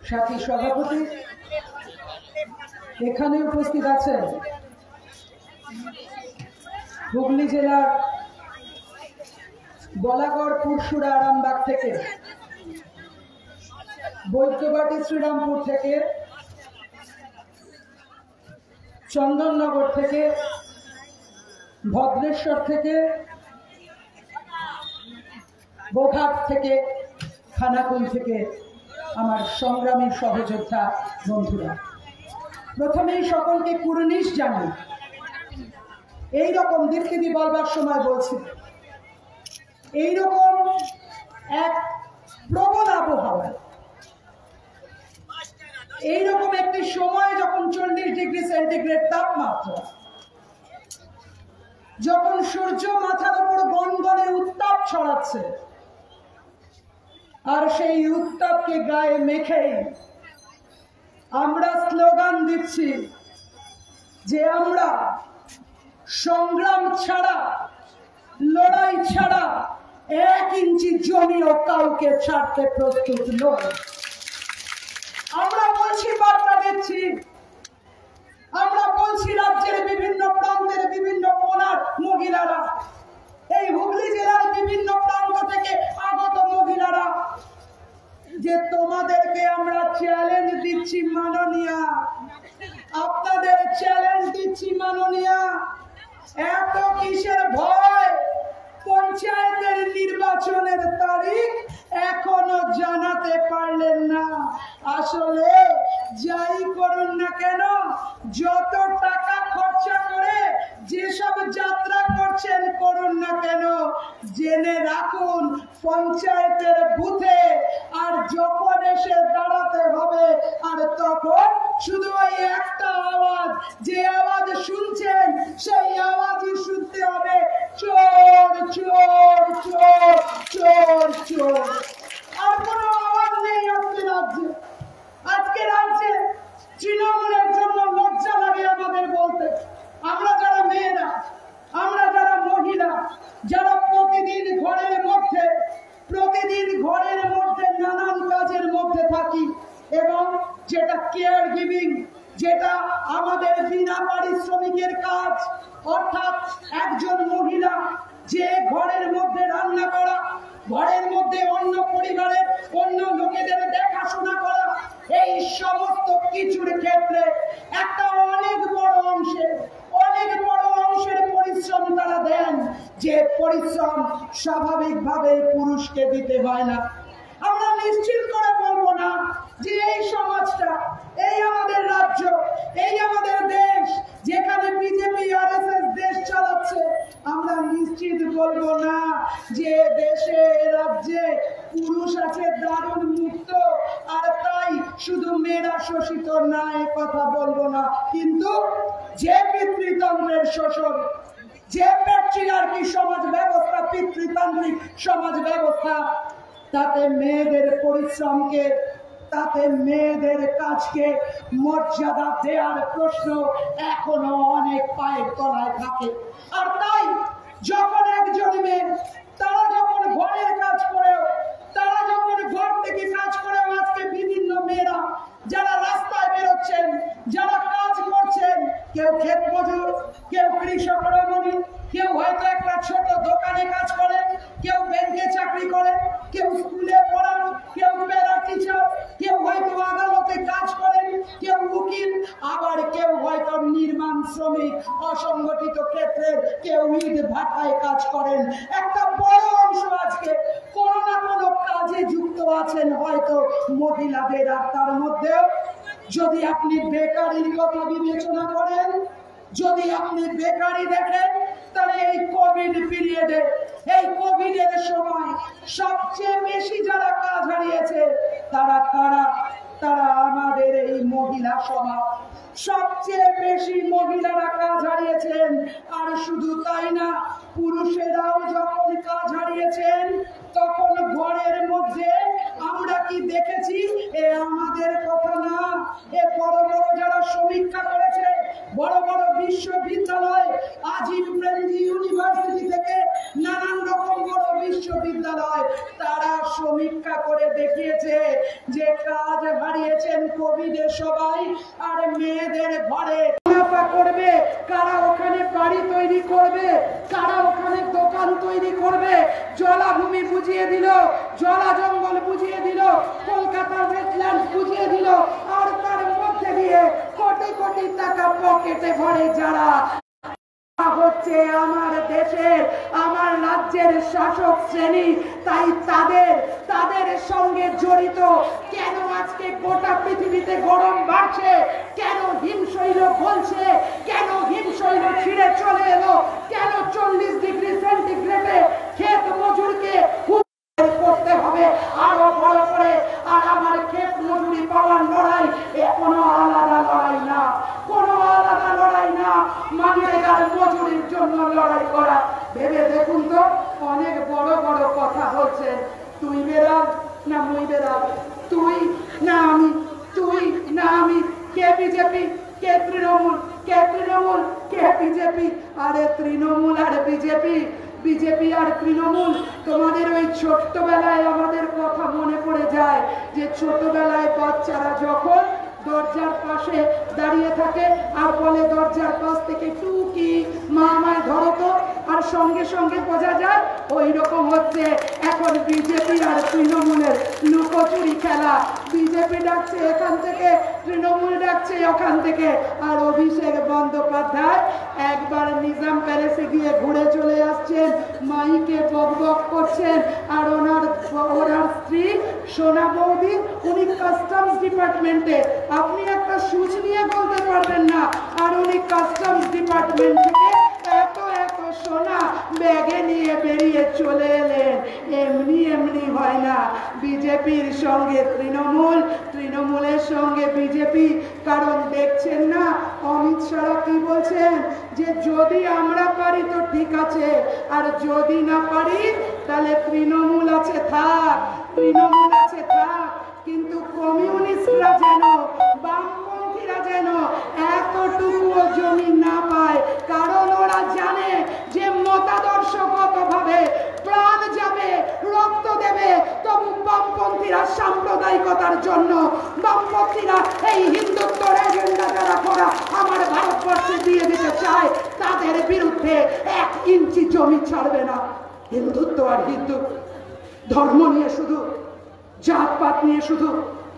সাথী সভাপতি এখানে উপস্থিত আছেন হুগলি জেলার বলাগড় পুরসুরা আরামবাগ থেকে, বৈদ্যবাটি শ্রীরামপুর থেকে, চন্দননগর থেকে, ভদ্রেশ্বর থেকে, বোঘাট থেকে, খানাকুল থেকে আমার সংগ্রামী সহযোদ্ধা বন্ধুরা, প্রথমেই সকলকে কুর্নিশ জানাই। এইরকম দীর্ঘিদি বলবার সময় বলছি, এইরকম এক প্রবল আবহাওয়া, এইরকম একটি সময় যখন 40 ডিগ্রি সেন্টিগ্রেড তাপমাত্রা, যখন সূর্য মাথার উপর গনগনে উত্তাপ ছড়াচ্ছে, আর সেই উত্তাপকে গায়ে মেখে আমরা স্লোগান দিচ্ছি যে আমরা সংগ্রাম ছাড়া, লড়াই ছাড়া 1 ইঞ্চি জমিও কাউকে ছাড়তে প্রস্তুত নই। আমরা বলছি, বার্তা দিচ্ছি, আমরা বলছি রাজ্যের বিভিন্ন প্রান্তের বিভিন্ন কোণার মহিলারা, এই হুগলি জেলার বিভিন্ন প্রান্ত থেকে আগত মহিলারা, যে তোমাদেরকে আমরা চ্যালেঞ্জ দিচ্ছি মাননীয়া, আপনাদের চ্যালেঞ্জ দিচ্ছি মাননীয়া। এত কিসের ভয়? পঞ্চায়েতের নির্বাচনের তারিখ এখনো জানাতে পারলেন না। আসলে যাই করুন না কেন, যত টাকা খরচা করে যেসব যাত্রা করছেন করুন না কেন, জেনে রাখুন পঞ্চায়েতের বুথে আর যখন এসে দাঁড়াতে হবে, আর তখন শুধু ওই একটা আওয়াজ, যে আওয়াজ শুনছেন সেই আওয়াজই শুনতে হবে, চোর চোর চোর চোর চোর। আর কোনো আওয়াজ নেই আজকে রাজ্যে। আজকে রাজ্যে তৃণমূলের জন্য লজ্জা লাগে আমাদের বলতে। আমরা যারা মেয়েরা, আমরা যারা মহিলা, যারা প্রতিদিন ঘরের মধ্যে নানান কাজের মধ্যে থাকি, এবং যেটা কেয়ার গিভিং, যেটা আমাদের বিনা পারিশ্রমিকের কাজ, অর্থাৎ একজন মহিলা যে ঘরের মধ্যে রান্না করা, ঘরের মধ্যে অন্য পরিবারের অন্য লোকেদের দেখাশোনা করা, এই সমস্ত কিছুর ক্ষেত্রে একটা অনেক বড় অংশের পরিশ্রম তারা দেন, যে পরিশ্রম স্বাভাবিকভাবে পুরুষকে দিতে হয় না। আমরা নিশ্চিত করে বলবো না যে এই সমাজটা, এই আমাদের রাজ্য, এই আমাদের দেশ, যেখানে বিজেপি আরএসএস দেশ চালাচ্ছে, আমরা নিশ্চিত বলবো না যে দেশে রাজ্যে পুরুষ আছে দারুণ মুক্ত, আর তাই শুধু মেয়েরা শোষিত না, এ কথা বলবো না। কিন্তু যে পিতৃতন্ত্রের শোষণ, যে প্যাট্রিয়ার্কি সমাজ ব্যবস্থা, পিতৃতান্ত্রিক সমাজ ব্যবস্থা, তাতে মেয়েদের পরিশ্রমকে, তাতে মেয়েদের কাজকে মর্যাদা দেওয়ার প্রশ্ন এখনো অনেক পায়ের তলায় থাকে। আর তাই যখন একজন মেয়ে, তারা যখন ঘরের কাজ করেও, তারা যখন ঘর থেকে কাজ করেও, আজকে বিভিন্ন মেয়েরা যারা রাস্তায় বেরোচ্ছেন, যারা কাজ করছেন, কেউ ক্ষেত মজুর, কেউ কৃষক রমণী, কেউ হয়তো একটা ছোট দোকানে কাজ করেন, কেউ ব্যাংকে চাকরি করেন, কেউ স্কুলে পড়ান, কেউ প্যারা টিচার, কেউ হয়তো আদালতে কাজ করেন, কেউ উকিল, আবার কেউ হয়তো নির্মাণ শ্রমিক, অসংগঠিত ক্ষেত্রের কেউ ইট ভাটায় কাজ করেন। একটা বড় অংশ আজকে কোনো না কোনো কাজে যুক্ত আছেন হয়তো মহিলাদের। আর তার মধ্যেও যদি আপনি বেকারির কথা বিবেচনা করেন, যদি আপনি বেকারি দেখেন, তাহলে এই কোভিড পিরিয়ডে, এই কোভিডের সময় সবচেয়ে বেশি যারা কাজ হারিয়েছে তারা কারা? তারা আমাদের এই মহিলা সমাজ। সবচেয়ে বেশি মহিলারা কাজ হারিয়েছেন। আর শুধু তাই না, পুরুষেরাও যখন কাজ হারিয়েছেন, তখন ঘরের মধ্যে আমরা কি দেখেছি? এ আমাদের কথা না, এ বড় বড় যারা সমীক্ষা করেছে, বড় বড় বিশ্ববিদ্যালয়, আজিম প্রেমজি ইউনিভার্সিটি থেকে নানান রকম বড় বিশ্ববিদ্যালয়, তারা সমীক্ষা করে দেখিয়েছে যে কাজ হারিয়েছেন কোভিডে সবাই, আর মেয়েদের ঘরে মুনাফা করবে কারা, ওখানে বাড়ি তৈরি করবে কারা, ওখানে দোকান তৈরি করবে, জলাভূমি বুঝিয়ে দিল, জলা জঙ্গল বুঝিয়ে দিল, কলকাতার ওয়েটল্যান্ড বুঝিয়ে দিল, আর তার মধ্যে দিয়ে কোটি কোটি টাকা পকেটে ভরে যারা হচ্ছে আমার দেশের আমার রাজ্যের শাসক শ্রেণী। তাই তাদের সঙ্গে জড়িত। কেন আজকে গোটা পৃথিবীতে গরম বাড়ছে, কেন হিমশৈল গলছে, কেন হিমশৈল ছিঁড়ে চলে এলো, কেন 40 ডিগ্রি সেন্টিগ্রেডে ক্ষেত মজুরকে করতে হবে আরো বড় করে। আর আমার ক্ষেত মজুরি পাওয়ার লড়াই কোনো আলাদা লড়াই না, কোনো আলাদা লড়াই না, মানরেগার মজুরির জন্য লড়াই করা। ভেবে দেখুন তো, অনেক বড় বড় কথা বলছেন, তুই বেরাল না মুই বেরাল, তুই না আমি, তুই না আমি, কে বিজেপি কে তৃণমূল, কে তৃণমূল কে বিজেপি। আরে তৃণমূল আর বিজেপি, বিজেপি আর তৃণমূল। তোমাদের ওই ছোট্টবেলায় আমাদের কথা মনে পড়ে যায় যে ছোটবেলায় বাচ্চারা যখন দরজার পাশে দাঁড়িয়ে থাকে আর বলে দরজার পাশ থেকে টুকি মা আমায় ধরো তো, আর সঙ্গে সঙ্গে বোঝা যায় ওই রকম হচ্ছে এখন বিজেপি আর তৃণমূলের লুকোচুরি খেলা। বিজেপি ডাকছে এখান থেকে, তৃণমূল ডাকছে ওখান থেকে। আর অভিষেক বন্দ্যোপাধ্যায় একবার নিজাম প্যালেসে গিয়ে ঘুরে চলে আসছেন, মাইকে বক বক করছেন, আর ওনার স্ত্রী সোনা বৌদি উনি কাস্টমস ডিপার্টমেন্টে, আপনি একটা সুচ নিয়ে বলতে পারবেন না, আর উনি কাস্টমস ডিপার্টমেন্ট থেকে এত এত সোনা ব্যাগে নিয়ে বেরিয়ে চলে এলেন। এমনি এমনি হয় না বিজেপির সঙ্গে তৃণমূল, তৃণমূলের সঙ্গে বিজেপি। কারণ দেখছেন না অমিত শাহ কি বলছেন যে যদি আমরা পারি তো ঠিক আছে, আর যদি না পারি তাহলে তৃণমূল আছে থাক, তৃণমূল আছে থাক, কিন্তু কমিউনিস্টরা যেন, বামপন্থীরা যেন এতটুকুও জমি না পায়। কারণ ওরা জানে যে মতাদর্শগতভাবে প্রাণ যাবে, রক্ত দেবে, তবু বামপন্থীরা সাম্প্রদায়িকতার জন্য, বামপন্থীরা এই হিন্দুত্বর এজেন্ডা যারা করা আমার ভারতবর্ষে দিয়ে দিতে চায় তাদের বিরুদ্ধে 1 ইঞ্চি জমি ছাড়বে না। হিন্দুত্ব আর হিন্দু ধর্ম নিয়ে শুধু, জাতপাত নিয়ে শুধু,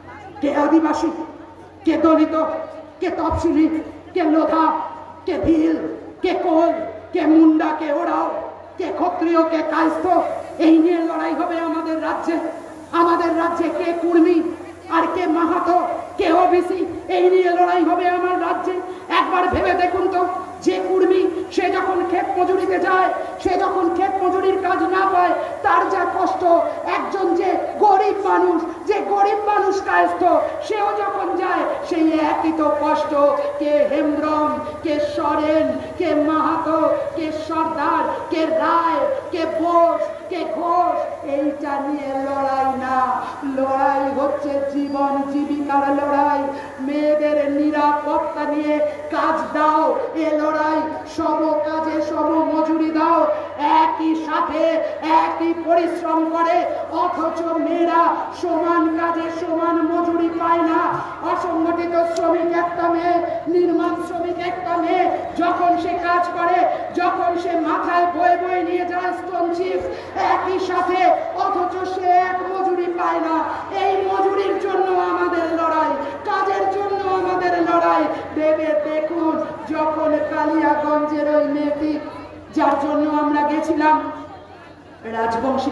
কে আদিবাসী, কে দলিত, কে তফসিলি, কে লোধা, কে ভিল, কে কোল, কে মুন্ডা, কে ওরাও, কে ক্ষত্রিয়, কে কায়স্থ, এই নিয়ে লড়াই হবে আমাদের রাজ্যে। আমাদের রাজ্যে কে কুর্মী আর কে মাহাতো, কে ওবিসি, এই নিয়ে লড়াই হবে আমার রাজ্যে। একবার ভেবে দেখুন তো, যে কুর্মী সে যখন ক্ষেত মজুরিতে যায়, সে যখন ক্ষেত মজুরির কাজ না পায় তার যা কষ্ট, একজন যে গরিব মানুষ, যে গরিব মানুষ কায়স্থ, সেও যখন যায় সেই একই তো কষ্ট। কে হেমব্রম, কে সরেন, কে মাহাতো, কে সর্দার, কে রায়, কে বোস, কে ঘোষ, এইটা নিয়ে লড়াই না, লড়াই হচ্ছে জীবন জীবিকার লড়াই। মেয়েদের নিরাপত্তা নিয়ে কাজ দাও, এ লড়াই। সম কাজে সম মজুরি দাও, একই সাথে একই পরিশ্রম করে, অথচ মেয়েরা সমান কাজে সমান মজুরি পায় না। অসংগঠিত শ্রমিক একটা মেয়ে, নির্মাণ শ্রমিক একটা মেয়ে, যখন সে কাজ করে, যখন সে মাথায় বয়ে বয়ে নিয়ে যায় স্টোন চিপস, একই সাথে, অথচ সে এক মজুরি পায় না। এই মজুরির জন্য আমাদের লড়াই, কাজের জন্য আমাদের লড়াই। ভেবে দেখুন, যখন কালিয়াগঞ্জের ওই মেয়েটি যার জন্য আমরা গেছিলাম, রাজবংশী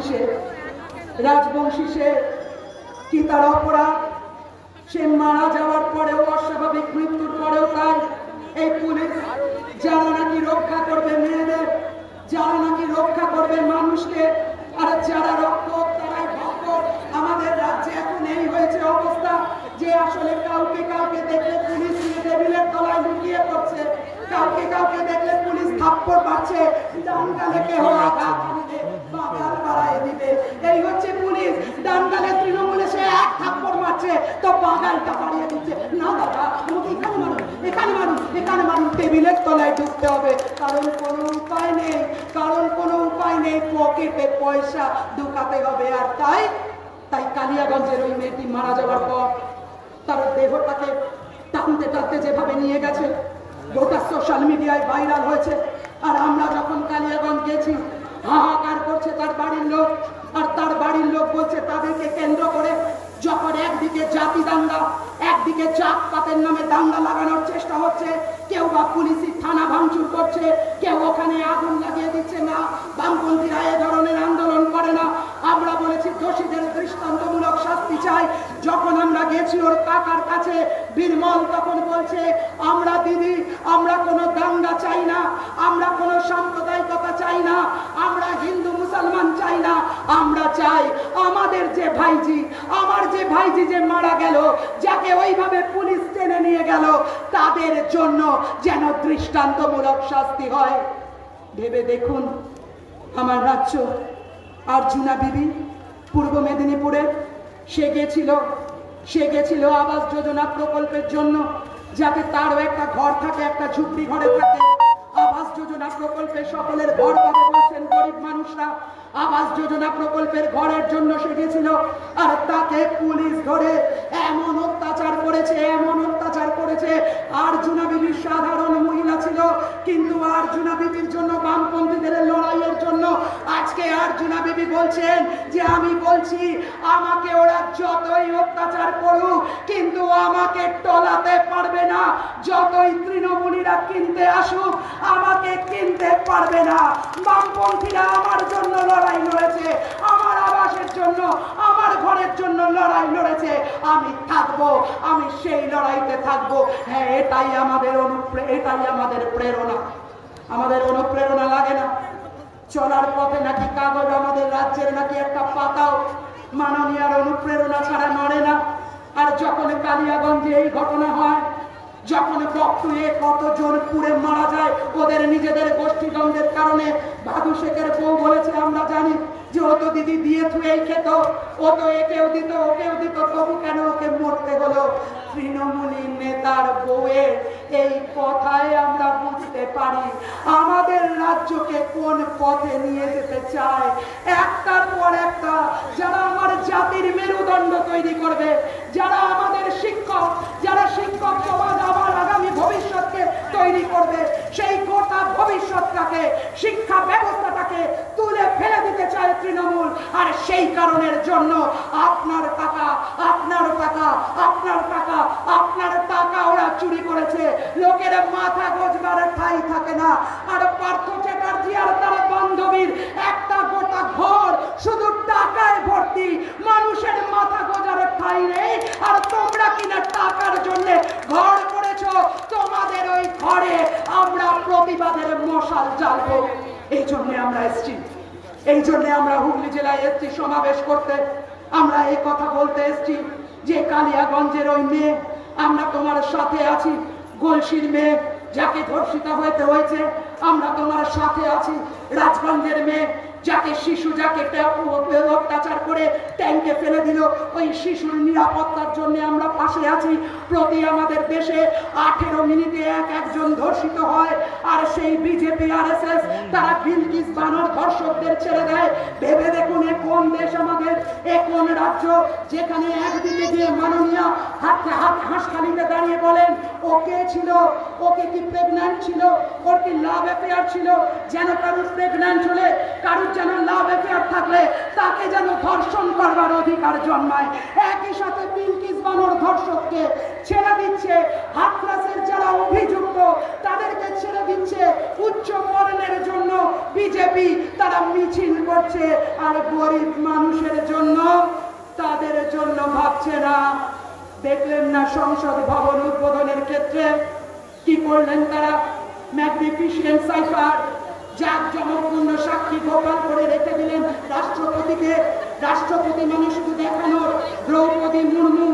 সে কি তার অপরাধ? সে মারা যাওয়ার পরেও, অস্বাভাবিক মৃত্যুর পরেও তাই এই পুলিশ যারা নাকি রক্ষা করবে মেয়েদের, যারা নাকি রক্ষা করবে মানুষকে, আর যারা রক্ষক তারাই ভক্ষক। আমাদের রাজ্যে এখন এই হয়েছে অবস্থা যে আসলে কাউকে কাউকে দেখলে পুলিশ টেবিলের তলায় লুকিয়ে পড়ছে, কাউকে কাউকে দেখলে পুলিশ থাপ্পড় মারছে, ডান গালে কেহ আঘাত দিবে, বাগাল বাড়ায় দিবে। এই হচ্ছে পুলিশ। ডান গালে তৃণমূলে সে এক থাপ্পড় মারছে, তো বাগালটা বাড়িয়ে দিচ্ছে। না দাদা, আমাকে এখানে মারুন, এখানে মারুন, এখানে মারুন, টেবিলের তলায় ঢুকতে হবে। কারণ কোনো উপায় নেই, কারণ কোনো উপায় নেই, পকেটে পয়সা ঢুকাতে হবে। আর তাই তাই কালিয়াগঞ্জের ওই মেয়েটি মারা যাওয়ার পর তার দেহটাকে টানতে টানতে যেভাবে নিয়ে গেছে গোটা সোশ্যাল মিডিয়ায় ভাইরাল হয়েছে। আর আমরা যখন কালিয়াগঞ্জ গেছি হাহাকার করছে তার বাড়ির লোক, আর তার বাড়ির লোক বলছে তাদেরকে কেন্দ্র করে যখন একদিকে জাতি দাঙ্গা, একদিকে জাতপাতের নামে দাঙ্গা লাগানোর চেষ্টা হচ্ছে, কেউ বা পুলিশি থানা ভাঙচুর করছে, কেউ ওখানে আগুন লাগিয়ে দিচ্ছে, না বামপন্থীরা এ ধরনের আন্দোলন করে না। আমরা বলেছি দোষীদের দৃষ্টান্তমূলক শাস্তি চাই। যখন আমরা গেছি ওর কাকার কাছে বীরমল তখন বলছে আমরা দিদি আমরা কোনো দাঙ্গা চাই না, আমরা কোনো সাম্প্রদায়িকতা চাই না, আমরা হিন্দু মুসলমান চাই না, আমরা চাই আমাদের যে ভাইজি, আমার যে ভাইজি যে মারা গেল, যাকে ওইভাবে পুলিশ টেনে নিয়ে গেল, তাদের জন্য যেন দৃষ্টান্তমূলক শাস্তি হয়। ভেবে দেখুন আমার রাজ্য আর্জুনা বিবি পূর্ব মেদিনীপুরে সে গেছিল আবাস যোজনা প্রকল্পের জন্য, যাতে তারও একটা ঘর থাকে, একটা ঝুপড়ি ঘরে থাকে। আবাস যোজনা প্রকল্পে সকলের ঘর পাবে বলছেন গরিব মানুষরা। আবাস যোজনা প্রকল্পের ঘরের জন্য সে গেছিল, আর তাকে পুলিশ ধরে এমন অত্যাচার করেছে। আর্জুনা বিবি সাধারণ মহিলা ছিল, কিন্তু আর্জুনা বিবির জন্য বামপন্থীদের লড়াইয়ের জন্য আজকে আর্জুনা বিবি বলছেন যে আমি বলছি আমাকে ওরা যতই অত্যাচার করুক কিন্তু আমাকে টলাতে পারবে না, যতই তৃণমূলীরা কিনতে আসুক আমাকে কিনতে পারবে না। বামপন্থীরা আমার জন্য লড়াই লড়েছে, আমার আবাসের জন্য, আমার ঘরের জন্য লড়াই লড়েছে, আমি থাকবো, আমি সেই লড়াইতে থাকবো। হ্যাঁ, এটাই আমাদের প্রেরণা। আমাদের অনুপ্রেরণা লাগে না? চলার পথে নাকি কাগজ আমাদের রাজ্যের নাকি একটা পাতাও মাননীয়ার অনুপ্রেরণা ছাড়া নড়ে না। আর যখন কালিয়াগঞ্জে এই ঘটনা হয়, যখন বক্তুয়ে কতজন পুড়ে মারা যায় ওদের নিজেদের গোষ্ঠীদ্বন্দ্বের কারণে, ভাদু শেখের বউ বলেছে আমরা জানি যে ও তো দিদি দিয়ে থুয়েই খেত, ও তো একেও দিত ওকেও দিত, তবু কেন ওকে মরতে হলো? তৃণমূলী নেতার বউয়ের এই কথায় আমরা বুঝতে পারি আমাদের রাজ্যকে কোন পথে নিয়ে যেতে চায়। একটার পর একটা যারা আমার জাতির মেরুদণ্ড তৈরি করবে, যারা আমাদের শিক্ষক, যারা শিক্ষক সমাজ আমার আগামী ভবিষ্যৎকে তৈরি করবে, সেই গোটা ভবিষ্যৎটাকে, শিক্ষা ব্যবস্থাটাকে তুলে ফেলে দিতে চায় তৃণমূল। আর সেই কারণের জন্য আপনার টাকা ওরা চুরি করেছে। লোকের মাথা গোজবার ঠাঁই থাকে না। আর পার্থ চ্যাটার্জি আর তার বান্ধবীর একটা গোটা ঘর শুধু টাকায় ভর্তি, মানুষের মাথা গোজার ঠাঁই নেই। আর তোমরা কিনা টাকার জন্য ঘর করেছো, তোমাদের ওই ঘরে আমরা প্রতিবাদের মশাল জ্বালবো। এই জন্য আমরা এসছি, এই জন্য আমরা হুগলি জেলায় এসছি সমাবেশ করতে। আমরা এই কথা বলতে এসছি যে কালিয়াগঞ্জের ওই মেয়ে, আমরা তোমার সাথে আছি। গলসির মেয়ে যাকে ধর্ষিত হইতে হয়েছে, আমরা তোমার সাথে আছি। রাজগঞ্জের মেয়ে যাকে অত্যাচার করে ট্যাঙ্কে ফেলে দিল, ওই শিশুর নিরাপত্তার জন্য আমরা পাশে আছি। প্রতি আমাদের দেশে 18 মিনিটে একজন ধর্ষিত হয়, আর সেই বিজেপি RSS তারা বিলকিস বানর ধর্ষকদের ছেড়ে দেয়। ভেবে দেখুন এ কোন দেশ আমাদের, এ কোন রাজ্য, যেখানে একদিকে গিয়ে মাননীয় হাসখালিতে দাঁড়িয়ে বলেন ও কে ছিল, ওকে কি প্রেগন্যান্ট ছিল, ওর কি লাভ অ্যাফেয়ার ছিল, যেন কারুর প্রেগন্যান্ট হলে, কারুর যেন লাভ অ্যাফেয়ার থাকলে তাকে যেন ধর্ষণ করবার অধিকার জন্মায়। একই সাথে বিলকিস বানর ধর্ষককে ছেড়ে দিচ্ছে, হাথরাসের যারা অভিযুক্ত তাদেরকে ছেড়ে দিচ্ছে। উচ্চ বর্ণের জন্য বিজেপি তারা মিছিল করছে, আর গরিব মানুষের জন্য, তাদের জন্য ভাবছে না। দেখলেন না সংসদ ভবন উদ্বোধনের ক্ষেত্রে কি করলেন তারা? ম্যাগনিফিসেন্ট সাইফার, জাঁকজমকপূর্ণ সাক্ষী গোপাল করে রেখে দিলেন রাষ্ট্রপতিকে। রাষ্ট্রপতি মানে শুধু দেখানোর দ্রৌপদী মুর্মু,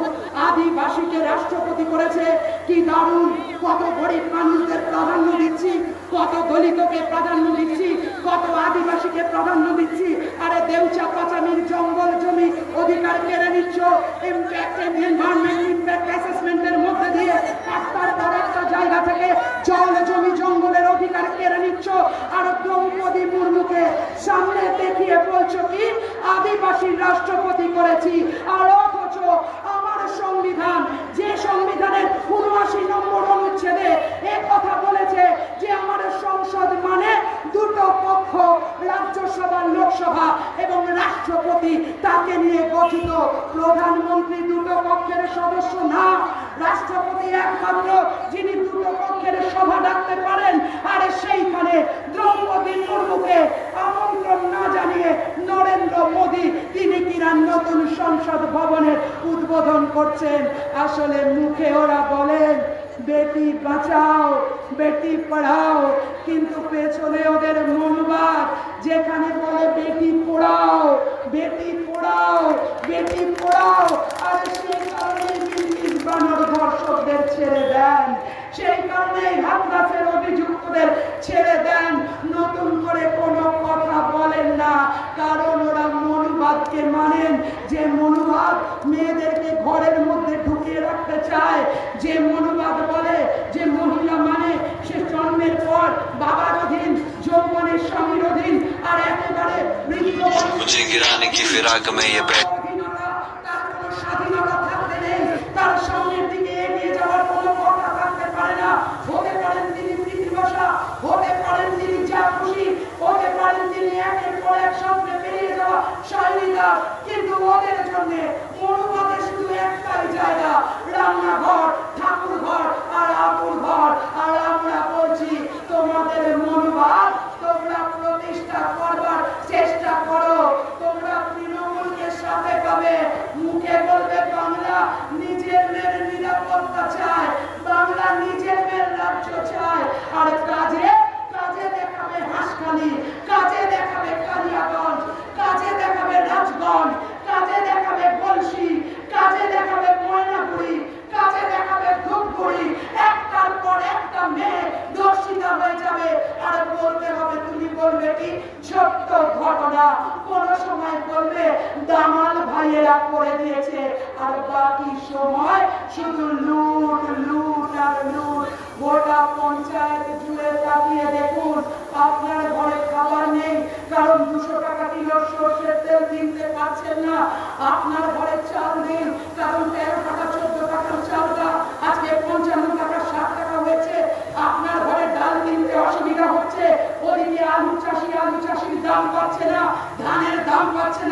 আদিবাসীকে রাষ্ট্রপতি করেছে। কি দারুণ! কত গরিব মানুষদের প্রাধান্য দিচ্ছি, কত দলিতকে প্রাধান্য দিচ্ছি, কত আদিবাসীকে প্রাধান্য দিচ্ছি। আরে দেউচা পাচামির জঙ্গল জমি অধিকার কেড়ে নিচ্ছ, ইমপ্যাক্ট এনভায়রনমেন্ট ইমপ্যাক্ট অ্যাসেসমেন্টের মধ্যে দিয়ে একটার পর একটা জায়গা থেকে জল জমি জঙ্গলের অধিকার কেড়ে নিচ্ছ। আর দ্রৌপদী মুর্মুকে সামনে দেখিয়ে বলছো কি আদিবাসীর রাষ্ট্রপতি করেছি। আর অথচ আমার সংবিধান, যে সংবিধানের ৭৯ নম্বর অনুচ্ছেদে এ কথা বলেছে যে আমার সংসদ মানে দুটো পক্ষ, রাজ্যসভা লোকসভা এবং রাষ্ট্রপতি, তাকে নিয়ে গঠিত। প্রধানমন্ত্রী দুটো পক্ষের সদস্য না, রাষ্ট্রপতি একমাত্র যিনি দুটো পক্ষের সভা ডাকতে পারেন। আর সেইখানে দ্রৌপদী মুর্মুকে আমন্ত্রণ না জানিয়ে নরেন্দ্র মোদী তিনি কিনা নতুন সংসদ ভবনের উদ্বোধন করছেন। আসলে মুখে ওরা বলেন বেটি বাঁচাও বেটি পড়াও, কিন্তু পেছনে ওদের মনোভাব যেখানে বলে বেটি পড়াও বেটি পড়াও বেটি পড়াও। আর সেই কারণে ব্রিটিশ বানর ধর্ষকদের ছেড়ে দেন, সেই কারণে হাতরাসের অভিযুক্তদের ছেড়ে দেন, নতুন করে কোনো কথা বলেন না। কারণ ওরা মনোবাদকে মানেন, যে মনোবাদ মেয়েদেরকে ঘরের মধ্যে ঢুকিয়ে রাখতে চায়, যে মনোবাদ বলে যে মহিলা মানে সে জন্মের পর বাবার অধীন, যৌবনের স্বামীর অধীন, আর একেবারে স্বাধীনতা থাকতে নেই, তার সামনের দিকে এগিয়ে যাওয়ার কোনো কথা থাকতে পারে না। হতে পারেন তিনি পৃথিবীবাসা, হতে পারেন তিনি যা খুশি, হতে পারেন তিনি একের পর এক সামনে বেরিয়ে যাওয়া শালীনতা, কিন্তু ওদের জন্য মনোবাদে শুধু একটাই জায়গা, রান্নাঘর, ঠাকুর ঘর আর আপুর ঘর। আর আমরা বলছি তোমাদের মনোবাদ তোমরা প্রতিষ্ঠা করবার চেষ্টা করো। তোমরা তৃণমূলকে সাথে পাবে, মুখে বলবে বাংলা নিজের মেয়ের নিরাপত্তা চায়, বাংলা নিজের মেয়ের রাজ্য চায়, আর কাজে কাজে দেখাবে হাঁসখালি, কাজে দেখাবে কালিয়াগঞ্জ, কাজে দেখাবে রাজগঞ্জ, কাজে দেখাবে গলসি, কাজে দেখাবে ময়নাগুড়ি, কাজে দেখাবে ধূপগুড়ি। একটার পর একটা মেয়ে দর্শিতা হয়ে যাবে। আর বলতে হবে, তুমি বলবে কি ছোট্ট ঘটনা, কোন সময় বলবে দামাল ভাইয়েরা করে দিয়েছে, আর বাকি সময় শুধু লুট লুট আর লুট। গোটা পঞ্চায়েত জুড়ে তাকিয়ে দেখুন, আপনার ঘরে খাবার নেই, কারণ 200 টাকা কিলো সরষের তেল কিনতে পারছেন না। আপনার ঘরে চাল নেই, কারণ 13 টাকা 14 টাকার চালটা আজকে 55 টাকা 60 টাকা হয়েছে। আপনার ঘরে ডাল কিনতে অসুবিধা হচ্ছে, ওদিকে আলু চাষির দাম পাচ্ছে না, ধানের দাম পাচ্ছে না।